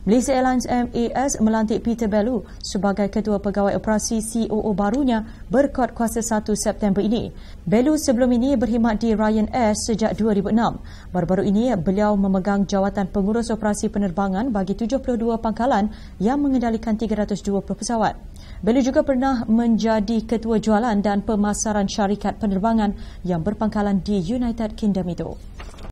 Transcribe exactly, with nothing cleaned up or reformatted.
Malaysia Airlines M A S melantik Peter Bellew sebagai Ketua Pegawai Operasi C O O barunya berkod kuasa satu September ini. Bellew sebelum ini berkhidmat di Ryanair sejak dua ribu enam. Baru-baru ini beliau memegang jawatan pengurus operasi penerbangan bagi tujuh puluh dua pangkalan yang mengendalikan tiga ratus dua puluh pesawat. Bellew juga pernah menjadi Ketua Jualan dan Pemasaran Syarikat Penerbangan yang berpangkalan di United Kingdom itu.